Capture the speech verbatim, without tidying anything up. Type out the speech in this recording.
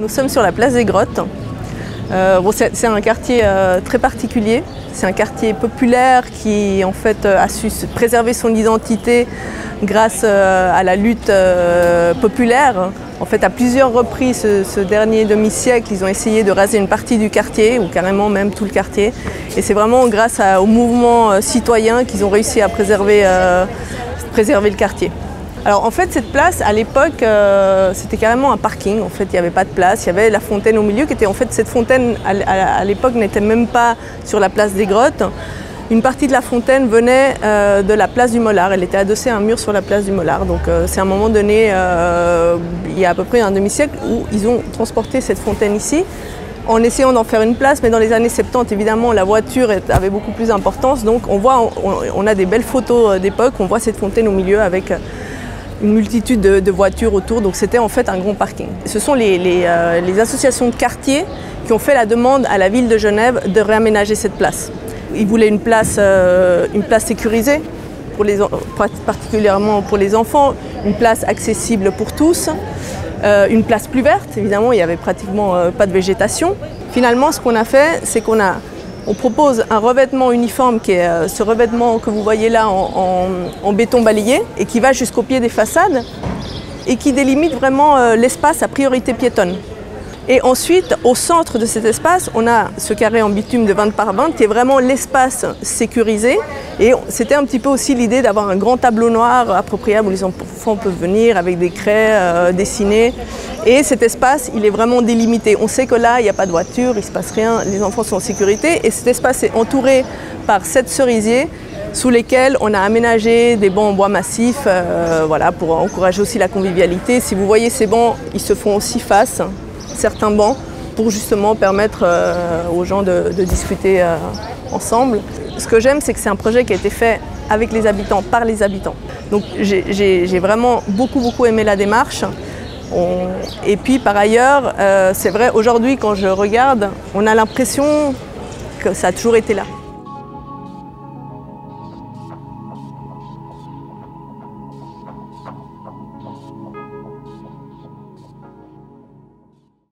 Nous sommes sur la place des Grottes. Euh, bon, c'est un quartier euh, très particulier. C'est un quartier populaire qui en fait a su préserver son identité grâce euh, à la lutte euh, populaire. En fait, à plusieurs reprises, ce, ce dernier demi-siècle, ils ont essayé de raser une partie du quartier, ou carrément même tout le quartier. Et c'est vraiment grâce à, au mouvement euh, citoyen qu'ils ont réussi à préserver, euh, préserver le quartier. Alors en fait, cette place, à l'époque, euh, c'était carrément un parking. En fait, il n'y avait pas de place. Il y avait la fontaine au milieu, qui était en fait, cette fontaine, à, à, à l'époque, n'était même pas sur la place des Grottes. Une partie de la fontaine venait euh, de la place du Mollard. Elle était adossée à un mur sur la place du Mollard. Donc euh, c'est à un moment donné, euh, il y a à peu près un demi-siècle, où ils ont transporté cette fontaine ici, en essayant d'en faire une place. Mais dans les années soixante-dix, évidemment, la voiture avait beaucoup plus d'importance. Donc on voit, on, on a des belles photos d'époque. On voit cette fontaine au milieu avec une multitude de, de voitures autour, donc c'était en fait un grand parking. Ce sont les, les, euh, les associations de quartier qui ont fait la demande à la ville de Genève de réaménager cette place. Ils voulaient une place, euh, une place sécurisée, pour les, particulièrement pour les enfants, une place accessible pour tous, euh, une place plus verte, évidemment il n'y avait pratiquement euh, pas de végétation. Finalement, ce qu'on a fait, c'est qu'on a On propose un revêtement uniforme qui est euh, ce revêtement que vous voyez là en, en, en béton balayé et qui va jusqu'au pied des façades et qui délimite vraiment euh, l'espace à priorité piétonne. Et ensuite, au centre de cet espace, on a ce carré en bitume de vingt par vingt qui est vraiment l'espace sécurisé. Et c'était un petit peu aussi l'idée d'avoir un grand tableau noir appropriable où les enfants peuvent venir avec des craies euh, dessinées. Et cet espace, il est vraiment délimité. On sait que là, il n'y a pas de voiture, il ne se passe rien, les enfants sont en sécurité. Et cet espace est entouré par sept cerisiers sous lesquels on a aménagé des bancs en bois massif euh, voilà, pour encourager aussi la convivialité. Si vous voyez ces bancs, ils se font aussi face, certains bancs, pour justement permettre euh, aux gens de, de discuter euh, ensemble. Ce que j'aime, c'est que c'est un projet qui a été fait avec les habitants, par les habitants. Donc j'ai vraiment beaucoup, beaucoup aimé la démarche. On... Et puis par ailleurs, euh, c'est vrai, aujourd'hui quand je regarde, on a l'impression que ça a toujours été là.